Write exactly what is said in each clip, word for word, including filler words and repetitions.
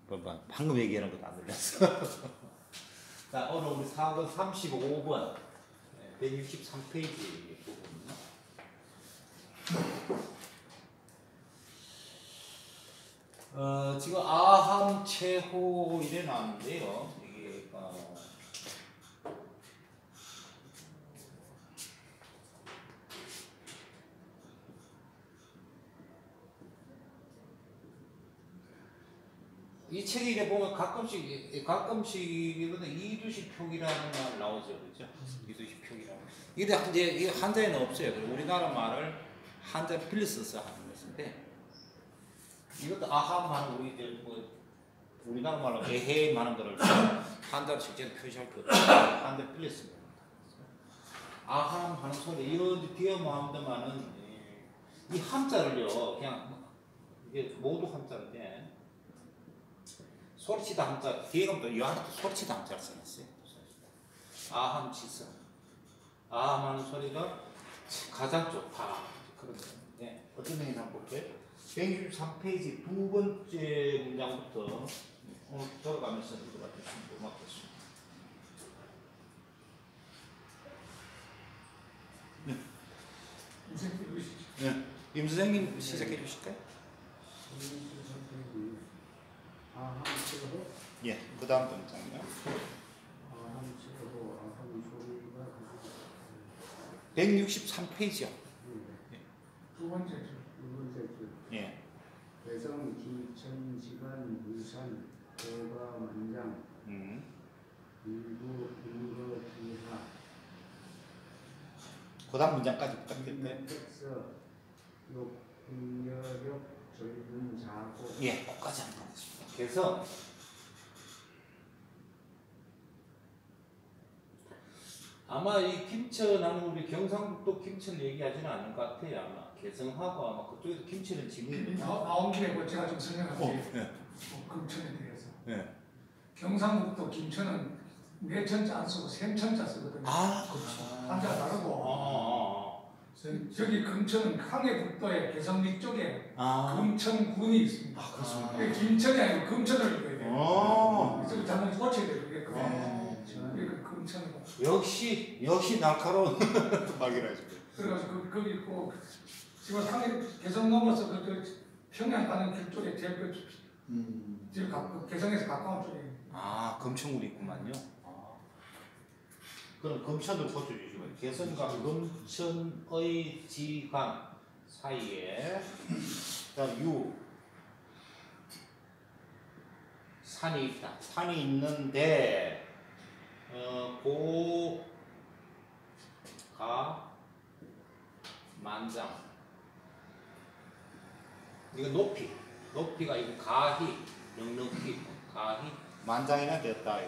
뭐, 뭐, 방금 얘기하는 것도 안 들렸어. 자, 오늘 우리 사 번 삼십오 번 백육십삼 페이지 부분이요. 어, 지금 아함, 체호 이래 나왔는데요. 이게 어, 이 책에 이래 보면 가끔씩 가끔씩 이두식 표기라는 말 나오죠, 그렇죠? 이두식 표기라고. 이게 이제 이 한자에는 없어요. 우리나라 말을 한자 빌려서 하는 것인데, 이것도 아함 하는 우리 이제 뭐 우리나라 말로 에헤 하는 거를 한자로 실제로 표시할 거 없어요. 한자 빌렸습니다. 아함 하는 소리 이런 뒤에 마음도만은 이 함자를요 그냥 이게 모두 함자인데. 소리치다 함자, 뒤에 가면 또 요한도 소리치다 함자를 써놨어요. 아함 치성. 아함 하는 소리가 가장 좋다. 그런 거예요. 네. 어떤 얘기를 한번 볼게요. 백육십삼 페이지 두 번째 문장부터 오늘 돌아가면서 읽어봤겠습니다. 고맙겠습니다. 네. 네. 임 선생님 시작해 주실까요? 아함 치고 예, 그 다음 문장이요. 아함 치고 아함 소리가 백육십삼 페이지요. 네. 두 번째 줄. 두 번째 줄. 예. 대성 기천 시간 무산 대가 만장 음. 일부 인거 기하 그 다음 문장까지 부탁드릴까요? 백서 욕 인여력 젊은 자고. 예, 거기까지 한번 하겠습니다. 그래서 아마 이 김천하는 우리 경상북도 김천 얘기하지는 않을 것 같아요. 아마 개성하고 아마 그쪽에서 김천은 지금 나온 김에 뭐 제가 좀 설명할게요. 어, 네. 어, 금천에 대해서. 네. 경상북도 김천은 내천자 안 쓰고 샘천자 쓰거든요. 아, 그렇죠. 한자가 다르고. 어, 어, 어. 저기 금천은 항해북도에 개성 위쪽에 아, 금천군이 있습니다. 아, 그렇습니까? 그게 김천이 아니고 금천을 읽어야 돼요. 어. 그래서 장면 고쳐야 돼요. 그게 그게. 어. 그게 금천이고. 역시 역시 날카로운 말이라 했어요. 그래가지고 그, 거기 있고 지금 항해 개성 넘어서 그, 그 평양 가는 길 쪽에 제일 그 음. 제일 가, 그 개성에서 가까운 쪽에. 아, 금천군이 있구만요. 아. 그럼 금천을 고쳐주시면 개성과 금천의 지간 사이에 그다음 유 산이 있다. 산이 있는데 어, 고가 만장 이거 높이 높이가 이거 가히 넉넉히 가히 만장이나 되었다.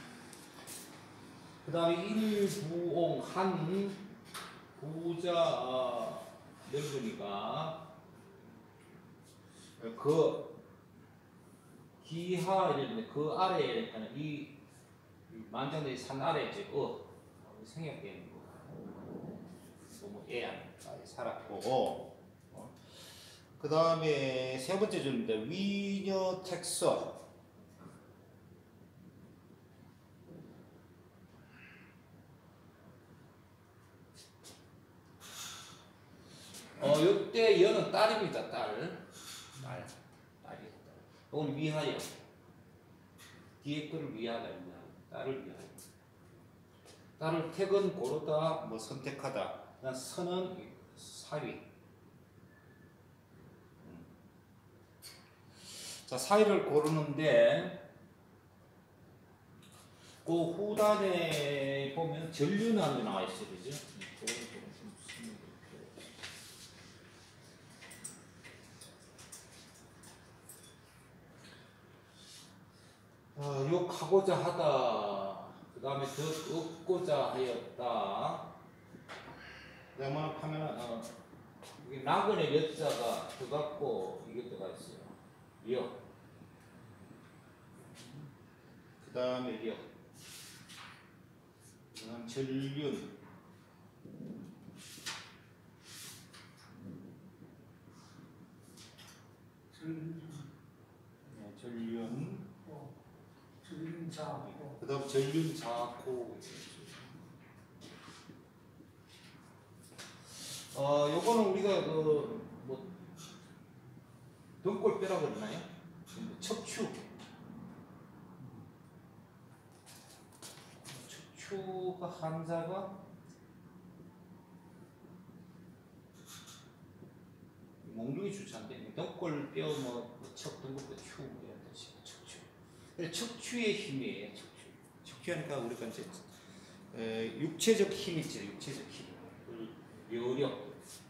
그 다음에 일부옹 한 부자 어, 넓으니까 그 기하 이랬는데 그 아래에 이 만장된 산 아래에 이제 어 생략되는 거 너무 애안 살았고 어. 그 다음에 세 번째 줄인데 위녀 택서 어, 이때 여는 딸입니다. 딸. 딸. 딸이. 이건 위하여. 뒤에 거를 위하다. 딸을 위하여. 딸을 택은 고르다, 뭐 선택하다. 그다음 선은 사위. 음. 자, 사위를 고르는데 그 후단에 보면 전륜하는 게 나와 있어요. 그죠? 어, 욕하고자 하다. 그 다음에 더 얻고자 하였다. 그 다음에 하면은, 어, 이게 낙원의 여자가 들어갔고, 이게 들어가 있어요. 여. 그 다음에 여. 그 다음 전륜. 네, 전륜. 전륜자고. 그 다음 전륜자고. 어, 요거는 우리가 그, 뭐, 등골뼈라고 그러나요? 척추. 척추가 한자가 몽둥이 주차인데, 등골뼈, 뭐, 척, 등골뼈, 추, 이런 뜻이 척추. 그래서 척추의 힘이에요, 척추. 척추하니까 우리가 이제, 에, 육체적 힘 있죠, 육체적 힘. 여력.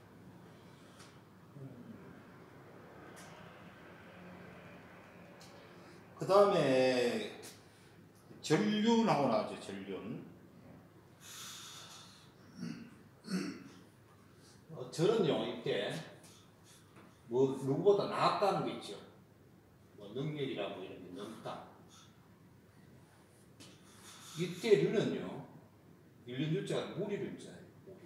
그 다음에 전륜하고 나오죠. 전륜. 어, 저는요 이때 뭐 누구보다 낫다는 게 있죠. 뭐 능력이라 뭐 이런 게 넘다. 이때 륜은요 일륜 윤자가 무리륜자예요.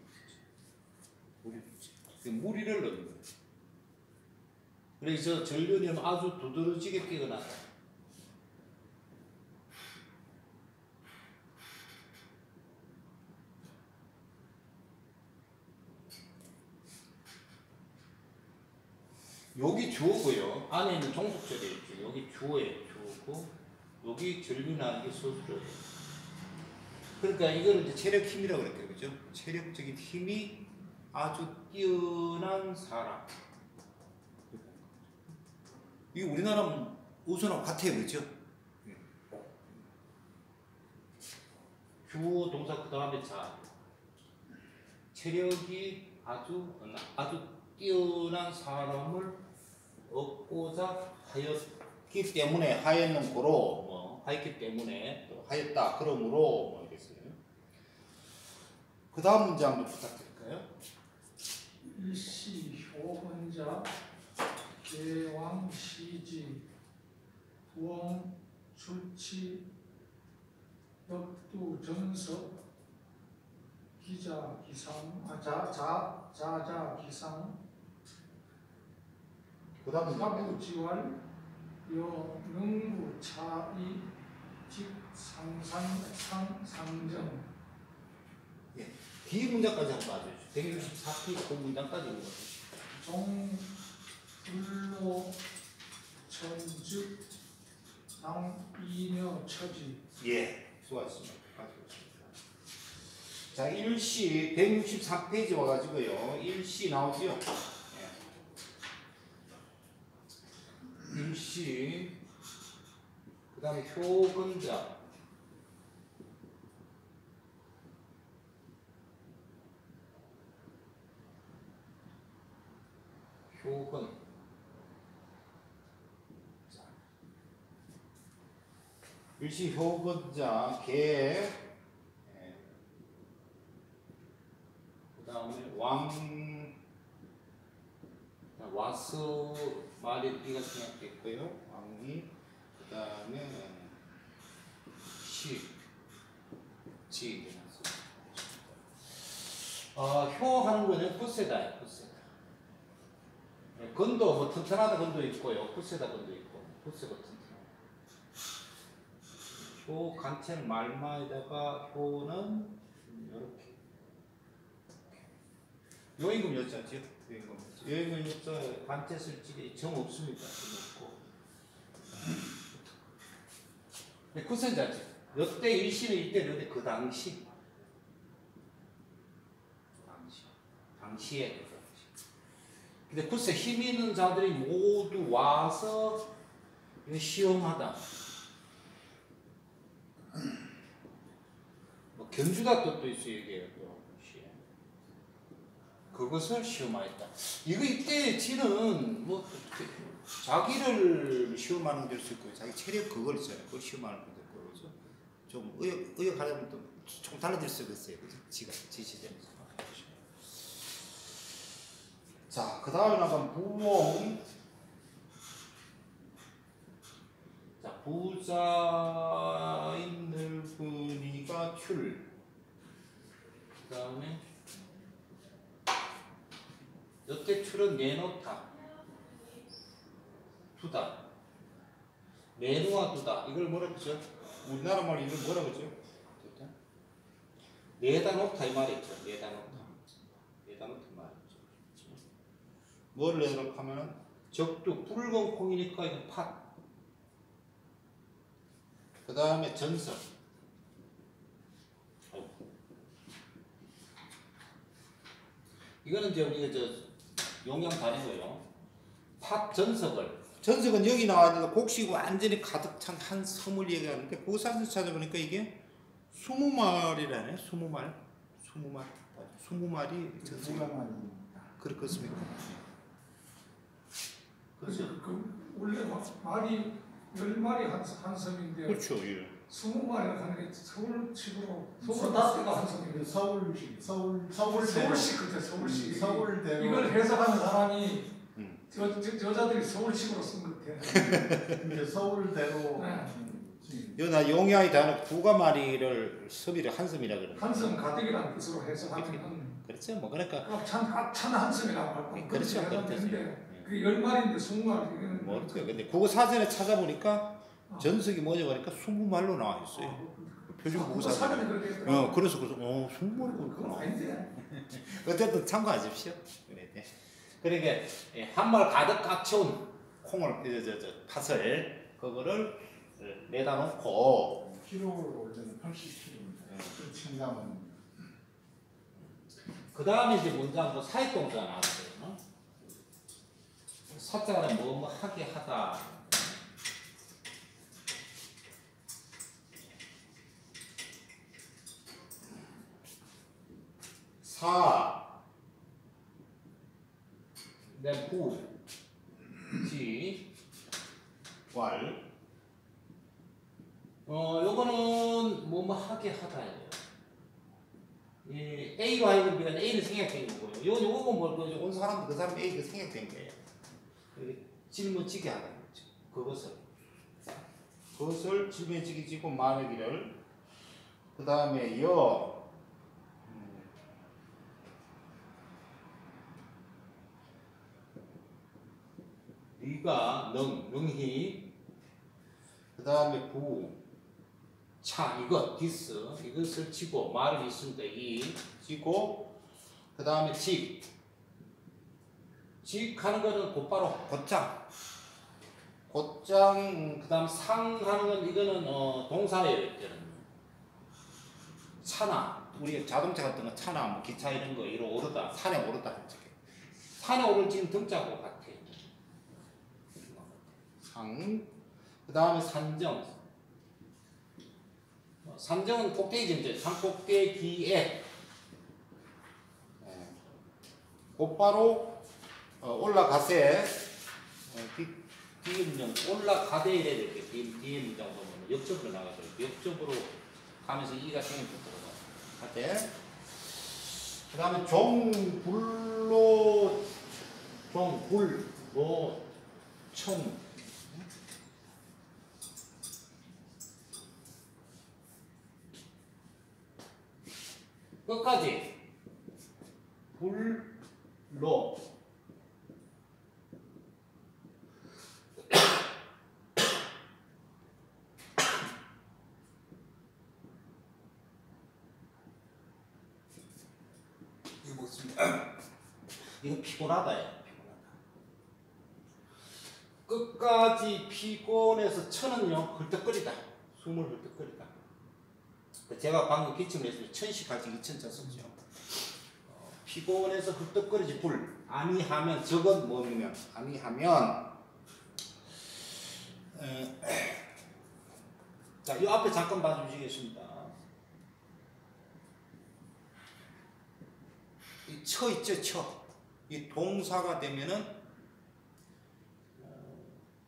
무리륜자. 무리를 넣는 거예요. 그래서 전륜이 아주 두드러지게 뛰어나다. 여기 주어고요. 안에 있는 종속절이 있죠. 여기 주어예요. 주어고 여기 전륜하는 게 서술어예요. 그러니까 이거를 이제 체력 힘이라고 그랬죠. 그죠? 체력적인 힘이 아주 뛰어난 사람. 이 우리나라 우선하고 같아요. 그죠? 주어 동사 그 다음에 자. 체력이 아주 아주 뛰어난 사람을 얻고자 하였기 때문에 하였는 고로 뭐 하였기 때문에 또 하였다 그러므로 뭐 이랬어요. 그 다음 문제 한번 부탁드릴까요? 일시 효혼자 개왕 시지 부엉 출치 역두 전서 기자 기상 아자자 자자 기상 그 다음 사부지활 요 능구 차이 직 상상 상 상정. 예. 뒤 문장까지 한번 봐주십시오. 백육십사 페이지 그 문장까지 읽어주십시오. 종 불로 천즉 당 이녀 처지. 예, 수고하셨습니다. 자, 일시 백육십사 페이지 와가지고요. 일시 나오죠? 예. 일시 그 다음에 효근자 효근 자, 일시 효근자 개 그 다음에 왕 와서 말의 띠가 생략됐고요. 왕이 그 다음에 시 지 어, 효 하는 거는 푸세다예요. 푸세다. 네, 건도 뭐 튼튼하다 건도 있고요. 푸세다 건도 있고 푸세가 튼튼하다. 효 간체는 말마에다가 효는 이렇게 요임금 여자죠. 요임금 여자. 요임금 여자 간체 쓸 집에 정 없습니다. 정 없고. 네, 쿠센자지. 여때 일시는 이때 여때 그 당시. 당시. 당시에 그 당시. 근데 글쎄 힘 있는 자들이 모두 와서 이거 시험하다. 뭐 견주다 뜻도 있어요. 이게 그것을 시험하였다. 이거 이때 지는 뭐 자기를 시험하는 될 수 있고 자기 체력 그걸 있잖아요. 그걸 시험하는 것도 있고 그죠? 좀 의욕 의욕하려면 또 좀 달라질 수가 있어요. 그죠? 지가 지시되면서. 자, 그 다음에 나간 부엉. 자, 부자인 늙은이가 출. 그 다음에 여태 출은 내놓다, 두다, 내놓아 두다. 이걸 뭐라 그러죠? 우리나라 말 이름 뭐라 그러죠? 내다 놓다 이 말이죠. 내다 놓다. 내다 놓다 말이죠. 뭐를 내다 하면은 적두 붉은 콩이니까 이거 팥. 그 다음에 전석. 이거는 이제 우리가 저 용량 다른 거요. 팥 전석을. 전석은 여기 나와야 곡식이 완전히 가득 찬 한 섬을 얘기하는데 그 사진 찾아보니까 이게 스무 마리라네. 스무 마리. 스무 마리. 스무 마리 전석이. 그렇겠습니까? 그래서 그 원래 막 말이 열 마리 한, 한 섬인데 그렇죠. 예. 스무 마리가 하는 게 서울식으로 서울 다섯 개가 한 섬이에요. 서울시, 서울, 서울 서울식 그때 서울식. 서울대로. 이걸 해석하는 사람이 음. 저, 저, 여자들이 서울식으로 쓴 것 같아요. 이제 서울대로. 네. 나 용양이 다는 구가 마리를 섬이를 한 섬이라 그러는 한섬 가득이라는 뜻으로 해석하면 그렇죠. 뭐 그러니까 찬찬 한섬이라고 할 거예요. 그렇죠. 그렇게 그렇죠. 해석되는데 그게 열 마리인데 스무 마리. 뭐 어떻게 근데 그거 사전에 찾아보니까 어. 전석이 뭐냐 보니까 스무 말로 나와 있어요. 어, 표준 아, 무사. 사전에 그렇게 했더라고요. 어 그래서 그래서 어 스무 말이 그건 그렇구나. 아닌데. 어쨌든 참고하십시오. 그래, 네. 그러니까 한 말 가득 꽉 채운 콩을 저저 저, 팥을 그거를 내다 놓고 키로로 올 때는 팔십 킬로입니다. 청담은. 그 다음에 이제 문장 뭐 사회동사 나왔어요. 어? 사자가 뭐뭐 하게 하다. 사, 그다음 구, 지, 왈. 어, 요거는 뭐뭐 하게 하다예요. 예, A와 A는 비가 A는 생략된 거고요. 요 요거는 뭘 거죠? 온 사람 그 사람 A가 생략된 거예요. 질문지게 하는 거죠. 그것을 그것을 질문지게 짓고 말하기를 그 다음에 여 네가 능 능히 그 다음에 부 차 이것 디스 이것을 치고 말을 있습니다. 이 치고 그 다음에 직 직하는 거는 곧바로 곧장 곧장 그 다음 상 하는 건 이거는 어, 동사예요. 이때는 차나 우리 자동차 같은 거 차나 뭐 기차 이런 거 이로 오르다 산에 오르다 산에 오를 지금 등자고 같아. 상 그 다음에 산정 산정은 꼭대기죠. 산꼭대기에 네. 곧바로 어, 올라가세 뒤에 문장 올라가대 이래야 될게 뒤에 문장 보면 역접으로 나가죠. 역접으로 가면서 이가 생깁니다. 가대 그 다음에 종불로 종불로 총 끝까지 불로 이거 먹습니다. 이거 피곤하다요. 피곤하다. 끝까지 피곤해서 천은요 헐떡거리다. 숨을 헐떡거리다. 제가 방금 기침을 했으면 천식할지 이천자 썼죠. 어, 피곤해서 헐떡거리지 불 아니하면 저건 뭐냐면 아니하면 에, 자, 이 앞에 잠깐 봐주시겠습니다. 이 처 있죠, 처. 이 동사가 되면은 어,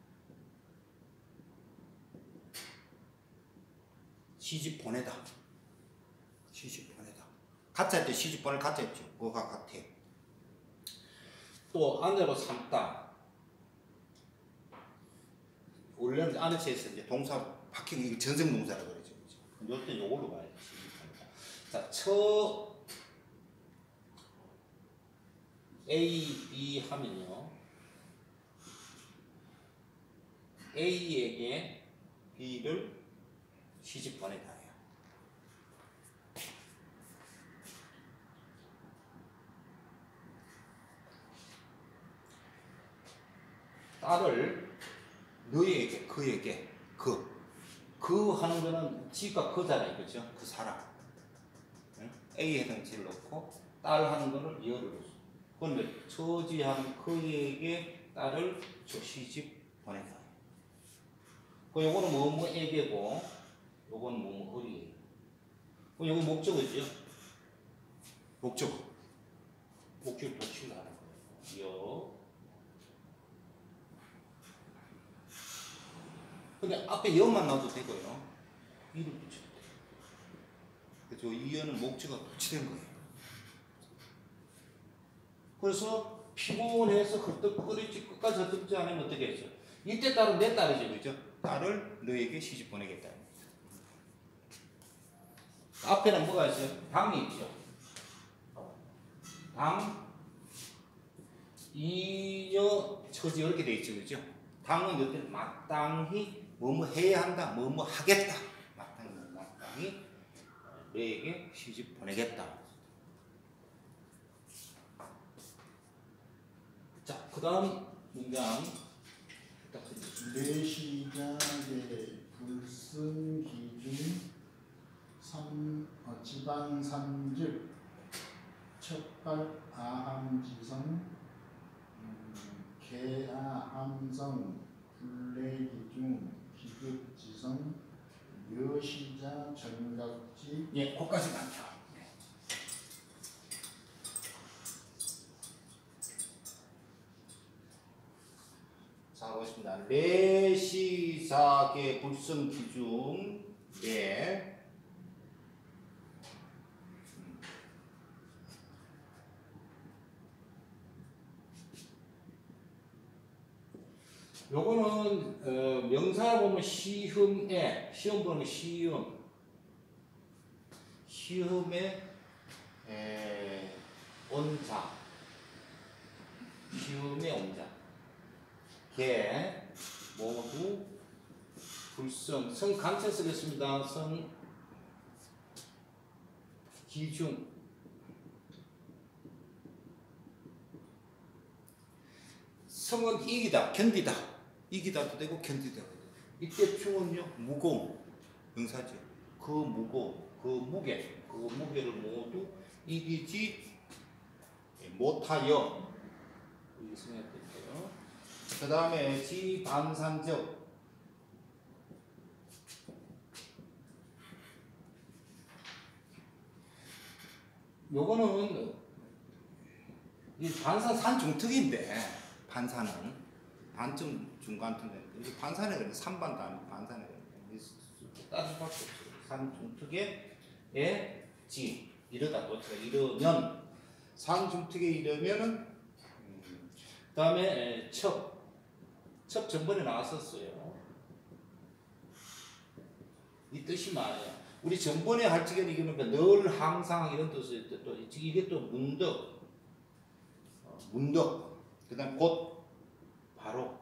시집 보내다. 시집 보내다. 가짜 할 때 시집 보낼 가짜 했죠. 그거가 같아. 또 안으로 삼다. 원래는 안에서 이제 동사 바뀌는 이게 전생동사라고 그러죠. 요때 요걸로 봐야 돼. 자, 처 A, B 하면요. A에게 B를 시집 보내다예요. 딸을 너에게, 그에게, 그, 그 하는 거는 지가 그잖아요, 그죠? 그 사람. 응? A 해당치를 넣고 딸 하는 거는 여를 넣었어. 그런데 처지한 그에게 딸을 저 시집 보낸다. 그 요거는 뭐뭐에게고, 요거는 뭐뭐 어리예요. 그 요거 목적어죠. 목적어. 목적어 도치를 하는 거예요. 여. 근데 앞에 여만 넣어도 되고요. 이를 붙여도 돼요. 그래서 이 여는 목적어가 도치된 거예요. 그래서 피곤해서 헐떡거리지 끝까지 헐떡지 않으면 어떻게 했죠? 이때 딸은 내 딸이죠, 그죠? 딸을 너에게 시집 보내겠다. 앞에는 뭐가 있어요? 당이 있죠. 당, 이여, 처지 이렇게 돼 있죠, 그죠? 당은 여기 마땅히 뭐뭐 해야 한다, 뭐뭐 하겠다. 마땅히 마땅히 너에게 시집 보내겠다. 자, 그 다음 문장. 뇌시작의 불승기준 삼, 어, 지방삼즉 척발 아함지성 음, 개아함성 불내기중 기급지성 여시자 전각지. 예, 거기까지 많다. 자, 보겠습니다. 내시사계 불성 기중 예. 요거는 어, 명사를 보면 시흠에 시험 보면 시음 시음에 에, 온자 시음의 온자 개 모두 불성 성 간체 쓰겠습니다. 성 기중 성은 이기다 견디다 이기다도 되고 견디다. 이때 충은요 무거움 명사죠. 그 무거움 그 무게 그 무게를 모두 이기지 못하여 이 생각할게요. 그 다음에 지반산적 요거는 이 반산 산중특인데 반산은 반쯤 중간쯤인데 이게 반산에 그래 삼반도 아니고 반산에 그래 따질 수밖에 없어요. 산중특에 에 지 이러다 도치가 이러면 산중특에 이러면은 음, 그 다음에 첩 첩 전번에 나왔었어요. 이 뜻이 말이에요. 우리 전번에 할 적에는 이게 그러니까 늘 항상 이런 뜻이 또 이게 또 문덕 어, 문덕 그 다음 곧 바로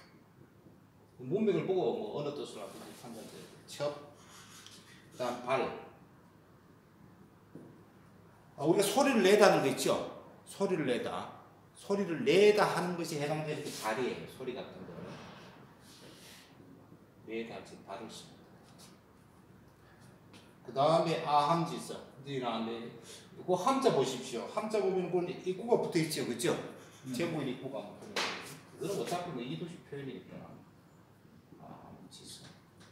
문맥을 보고 뭐 어느 뜻을 하든지 판단돼요. 첩 그 다음 발 아, 우리가 소리를 내다는 거 있죠. 소리를 내다 소리를 내다 하는 것이 해당되는 게 발이에요. 소리 같은 거 내다 지금 발을 씁니다. 그 다음에 아함지성 이라는데 그 함자 보십시오. 함자 보면 그 입구가 붙어 있죠, 그죠? 음. 제목에 입구가 붙어 있죠. 그건 어차피 뭐 이도식 표현이니까. 아함지성.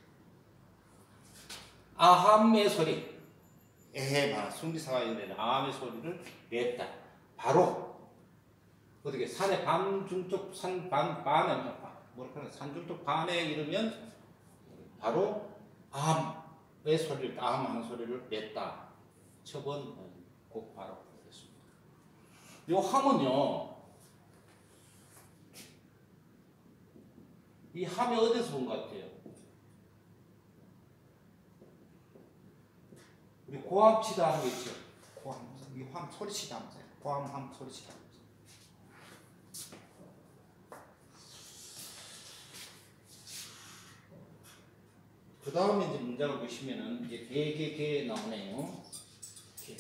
아함의 소리. 에헤, 순비사가 연내는 아함의 소리를 냈다. 바로 어떻게 산의 반중쪽 산 반 반에 뭐랄까 산중쪽 반에 이르면 바로 아함의 소리를 아함하는 소리를 냈다. 첩은 곧 바로 됐습니다. 요 함은요. 이 함이 어디서 본 것 같아요? 우리 고함치다 하는 거 있죠. 고함, 이 함 소리치다 하면서 고함 함 소리치다 하면서. 그 다음에 이제 문장을 보시면은 이제 개, 개, 개 나오네요. 개.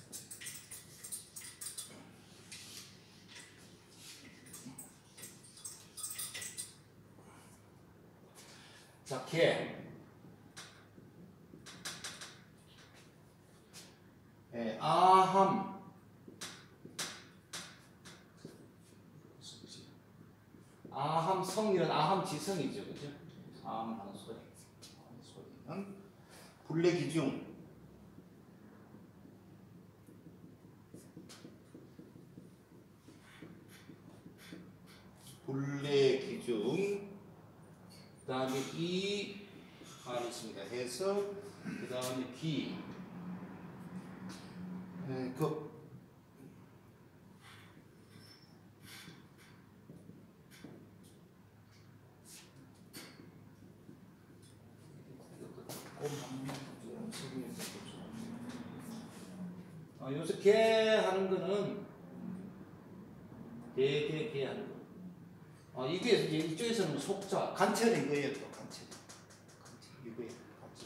자, 개. 예, 아함. 아함 성이란 아함 지성이죠, 그죠? 아함 하는 소리. 아함 소리는 분래 기중. 분래 기중. 그 다음에 이 말이 있습니다. 해서 그 다음에 기. 네, 그 아, 요새 개 하는 거는 개, 개, 개 하는 거. 아, 이게 이제 이쪽에서는 속자, 간체는 이거예요, 또 간체. 간체, 이거예요, 간체.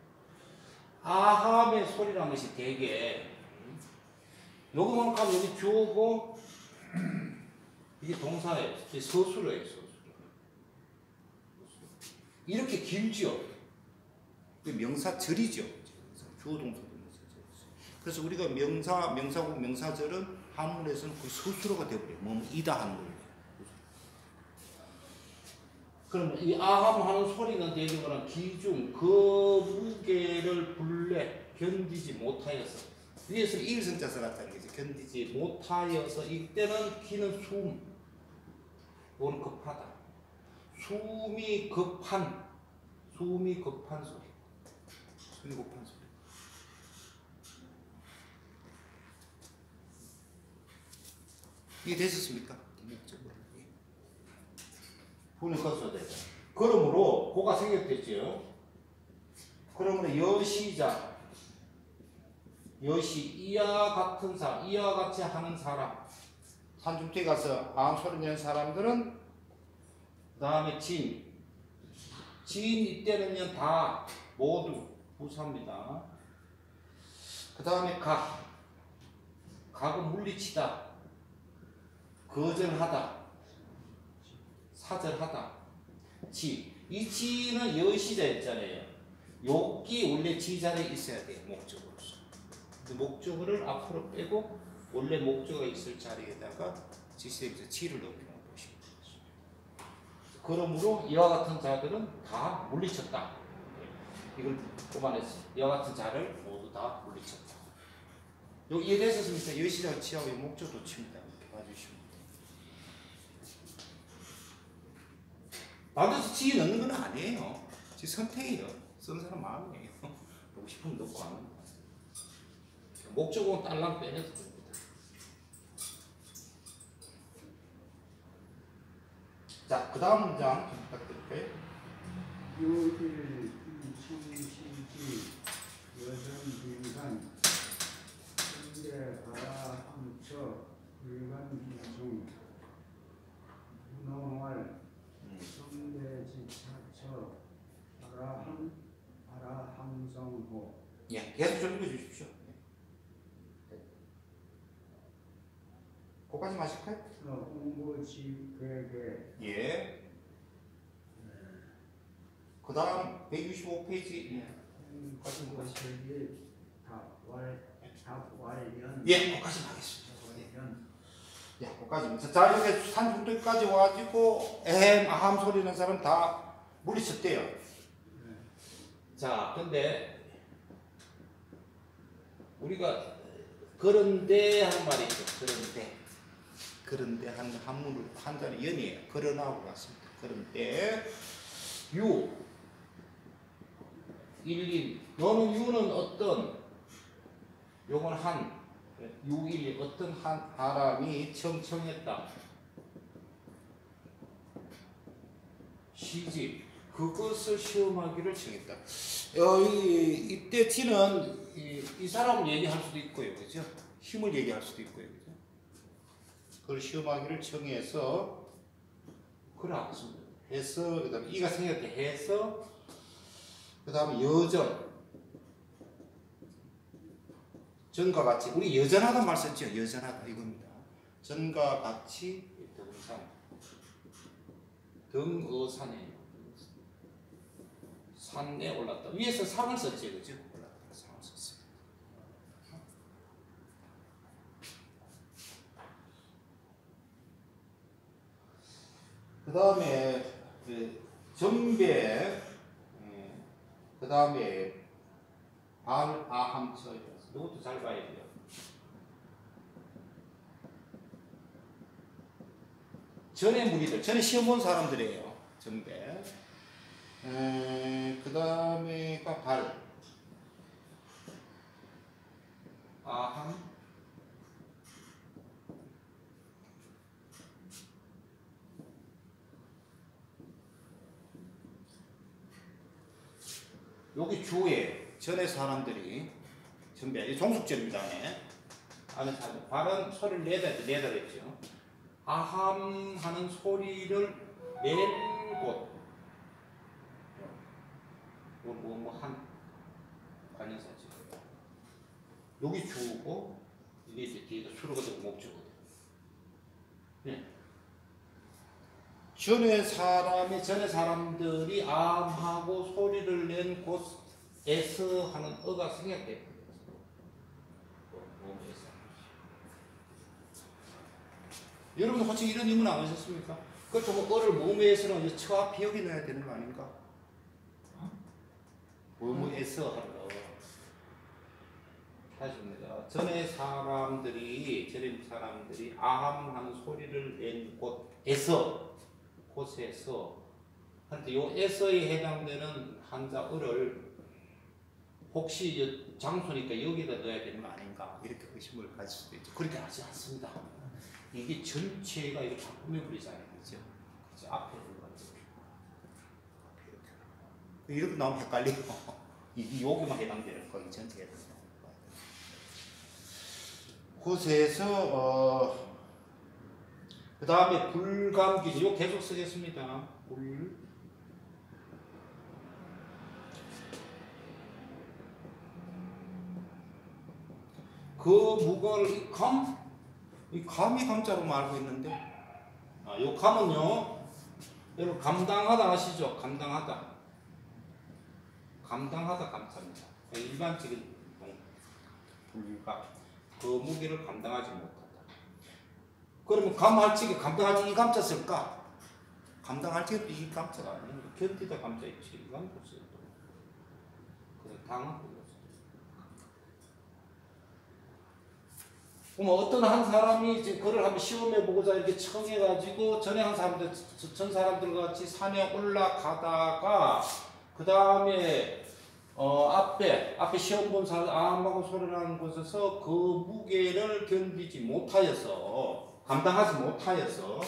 아함의 소리라는 것이 되게, 요거만 하면 여기 주어고, 이게 동사예요. 이게 서술어예요, 서술. 이렇게 길죠. 명사절이죠. 주어 동사. 그래서 우리가 명사, 명사고 명사절은 한문에서는 거의 서술어가 되어버려요. 뭐 이다 하는 거예요. 그럼 이 아함 하는 소리는 되게 뭐라 기중, 그 무게를 불래 견디지 못하여서 위에서 일성자 써놨다는 거죠. 견디지 못하여서 이때는 기는 숨, 이거는 급하다. 숨이 급한, 숨이 급한 소리. 숨이 급한 소리. 이게 되셨습니까? 분을 거쳐야 되죠. 그러므로 고가 생겼겠죠. 그러므로 여시자, 여시 이와 같은 사람, 이와 같이 하는 사람, 산중투에 가서 아함 소리 내는 사람들은 그 다음에 진, 진 이때는요 다 모두 부사입니다. 그 다음에 각, 각은 물리치다, 거절하다, 사절하다. 지. 이 지는 여시자였잖아요. 욕기 원래 지 자리에 있어야 돼요. 목적으로서. 목적어를 앞으로 빼고 원래 목적어가 있을 자리에다가 지시에서 지를 넣는 것입니다. 그러므로 이와 같은 자들은 다 물리쳤다. 이걸 뽑아냈어요. 이와 같은 자를 모두 다 물리쳤다. 여기 이해되셨습니까? 여시자가 지하고 목적도 칩니다. 이렇게 봐주시면. 반드시 지 넣는 건 아니에요. 지 선택이에요. 쓰는 사람 마음이에요. 넣고 싶으면 넣고 안 넣고. 목적은 딸랑 빼내도 됩니다. 자, 그 다음 문장 좀 부탁드릴게요. 요일 이치시기 여전 빙산 현대 가라 함처 일간 비중 문어활 성대지차처 아라함 아라함성호. 예, 계속 좀 읽어주십시오. 거기까지 마실까요? 홍보지괴괴. 예. 그 다음 백육십오 페이지. 예. 홍보지괴괴 답왈 답왈련. 예, 거기까지 하겠습니다. 련. 야, 거기까지. 자, 이렇게 산중도까지 와가지고 에헴, 아함 소리 는 사람 다 물리쳤대요. 네. 자, 근데 우리가 그런데 하는 말이 있죠. 그런데. 그런데 한 한문을 한 자리 연이에요. 그러나하고 같습니다. 그런데 유 일일 너는 유는 어떤 요건 한 유일 어떤 한 사람이 청청했다. 시집 그것을 시험하기를 청했다. 어, 이, 이때 티는 이, 이 사람을 얘기할 수도 있고요, 그죠? 힘을 얘기할 수도 있고요, 그죠? 그걸 시험하기를 청해서 그래 해서 그다음에 이가 생겼다 해서 그 다음에 여전. 전과 같이. 우리 여전하다 말 썼죠. 여전하다 이겁니다. 전과 같이 등산. 등어산에 산에 올랐다. 위에서 상을 썼지, 그죠? 올랐다 상을 썼어요. 그 다음에 전배, 그 다음에 발아함처. 이것도 잘 봐야 돼요. 전의 무리들, 전에 시험 본 사람들이에요. 전배. 그 다음에가 발. 아함. 여기 주에 전에 사람들이 전배, 종속절입니다. 안에. 안에 사람. 발은 소리를 내다, 내다 그랬죠. 아함 하는 소리를 낸 곳. 뭐, 뭐, 뭐, 한, 관련사지. 여기 주고, 이게 이제 뒤에가 수로거든, 목주거든. 네. 전에 사람이, 전에 사람들이 암하고 소리를 낸 곳에서 하는 어가 생략돼. 여러분 혹시 이런 의문 안 하셨습니까? 그렇다면 어를 몸에서는 처 앞에 여기 넣어야 되는 거 아닌가? 뭐뭐에서 하러. 다시 봅니다. 전에 사람들이, 전에 사람들이 아함하는 소리를 낸 곳에서, 곳에서, 한테 요 에서에 해당되는 한자 어를 혹시 장소니까 여기다 넣어야 되는 거 아닌가? 이렇게 의심을 가질 수도 있죠. 그렇게 하지 않습니다. 이게 전체가 이렇게 다 꾸며버리잖아요. 그죠? 그죠? 앞에 이렇게. 이렇게 나오면 헷갈리고. 이게 여기만 해당되는 거기 전체에 해당되는 거예요. 곳에서, 어, 그 다음에 불감기. 이거 계속 쓰겠습니다. 불. 그 무거울 감? 이 감이 감자로 알고 있는데, 아, 요 감은요, 여러분 감당하다 아시죠? 감당하다. 감당하다 감자입니다. 일반적인 불감. 그 무게를 감당하지 못하다. 그러면 감할 적에 감당할 적에 이 감자 쓸까? 감당할 적에 이 감자가 아니에요. 견디다 감자 있지. 이 감자 써요. 그래서 당하고. 그럼 어떤 한 사람이 이제 그걸 한번 시험해 보고자 이렇게 청해가지고 전에 한 사람들, 전 사람들 같이 산에 올라가다가 그 다음에 어 앞에 앞에 시험 본 사람 암하고 소리 나는 곳에서 그 무게를 견디지 못하여서 감당하지 못하여서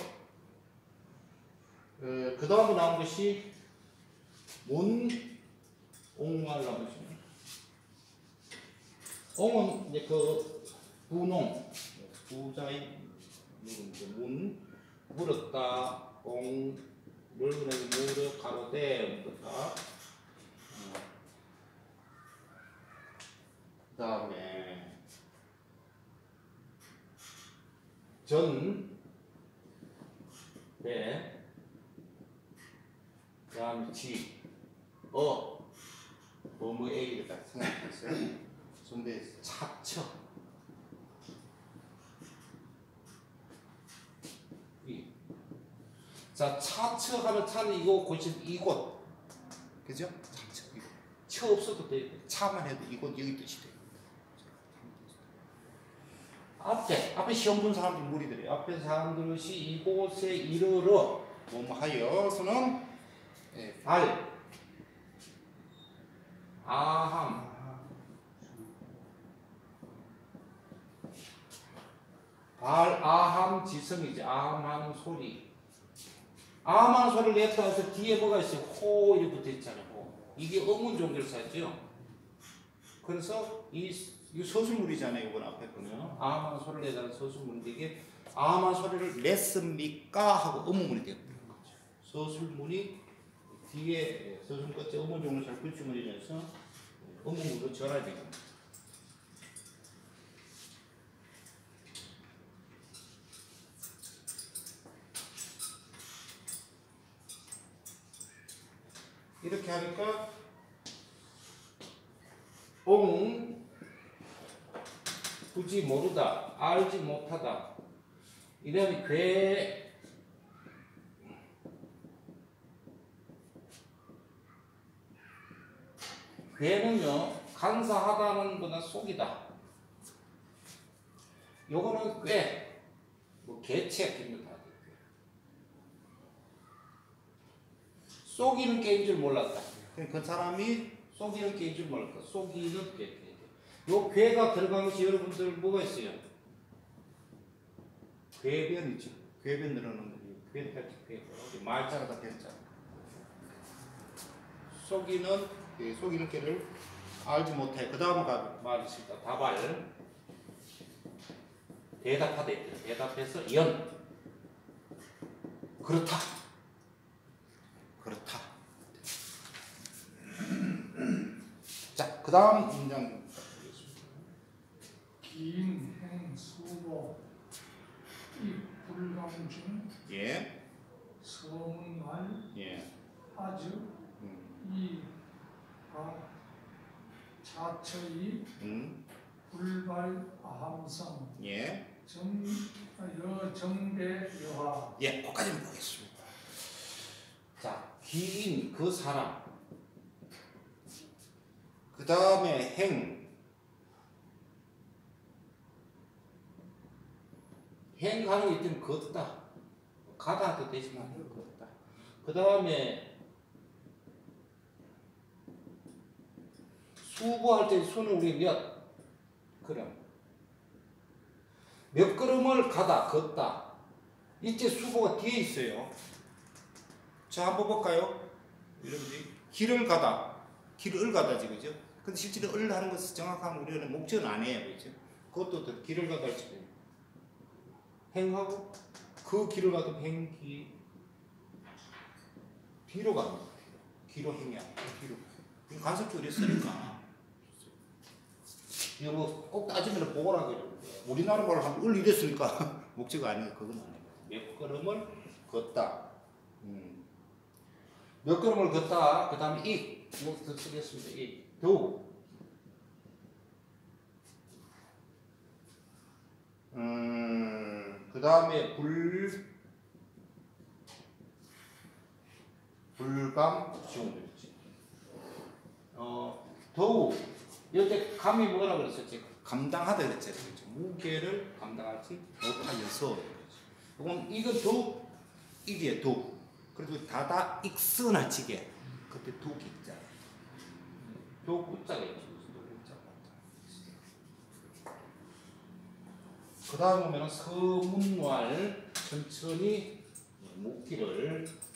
그 다음에 나온 것이 문 옹말라무지. 옹은 이제 그 분홍, 부자의 문, 물었다, 옹, 물으면 물어, 가로대, 물었다. 그 다음에, 전, 배, 그 다음에 지, 어, 뭐뭐 A를 딱 생각했어요. 근데 차처. 자, 차처 하면 차는 이거 고치 이곳. 그죠? 차처 이곳. 처 없어도 돼. 차만 해도 이곳 여기 뜻이 돼. 앞에 앞에 시험 본 사람들 무리들이 앞에 사람들이 이곳에 이르러 뭐뭐 하여서는 예, 발 아함 발 아함 지성이지. 아함하는 소리. 아함하는 소리를 냈다 해서 뒤에 뭐가 있어요? 호 이렇게 붙어 있잖아요. 호. 이게 어문 종결사죠. 그래서 이, 이 서술물이잖아요. 이건 앞에 보면 아함하는 소리를 내다는 서술물인데 이게 아함한 소리를 냈습니까? 하고 의문문이 되는 거죠. 서술문이 뒤에 서술 끝에 의문 업무적으로 잘 구축을 해서 업무로 전환이 되고. 이렇게 하니까 옹 굳이 모르다, 알지 못하다. 이러면 괴 괴는요 간사하다는 거는 속이다. 요거는 꽤 뭐 개체 기입니다. 속이는 게임 줄 몰랐다. 그 사람이 속이는 게임 줄 몰랐다. 속이는 게. 요 괴가 들어간 것이 여러분들 뭐가 있어요? 괴변 있죠. 괴변 늘어나는 거. 괴변 괴. 말자가 변자. 속이는 예, 속이는 게를 알지 못해. 그 다음 말이 있습니다. 다발. 대답하다 있다. 대답해서 연. 그렇다. 그렇다. 자, 그 다음 문장 보겠습니다. 긴, 행, 수보, 이 불감 중, 예. 서문말, 예. 아주, 음. 이, 아, 자처이, 음. 불발, 아함성, 예. 정, 여, 정배, 여하. 예, 거기까지는 보겠습니다. 자, 기인 그 사람. 그 다음에 행. 행하는 게 있으면 걷다. 가다 해도 되지만 걷다. 그 다음에 수보할 때 수는 우리 몇 그럼 몇 걸음을 가다 걷다. 이때 수보가 뒤에 있어요. 자, 한번 볼까요? 여러분들이 길을 가다, 길을 가다지, 그죠? 근데 실제로 을 하는 것은 정확한 우리는 목적은 아니에요, 그죠? 그것도 더 길을 가다 할지 행하고 그 길을 가도 행기 뒤로 갑니다. 뒤로 행이 아니고 뒤로. 이거 간섭적으로 쓰니까. 이거 뭐 꼭 따지면 보고라고 이러는데 우리나라 말로 하면 을 이랬으니까 목적 아니에요. 그건 아니에요. 몇 걸음을 걷다. 음. 몇 걸음을 걷다. 그 다음에 이. 이거 더 쓰겠습니다. 이. 더욱. 음. 그 다음에 불. 불감 지원되지. 어. 더욱. 이때 감이 뭐라 그랬었지? 감당하다 그랬죠. 무게를 감당하지 못하여서. 이건 이거 더욱 이게 더욱. 그리고 다다 익스나치게 그때 더욱 있자. 더욱 웃자가 있죠. 그 다음 보면은 서문왈 천천히 묵기를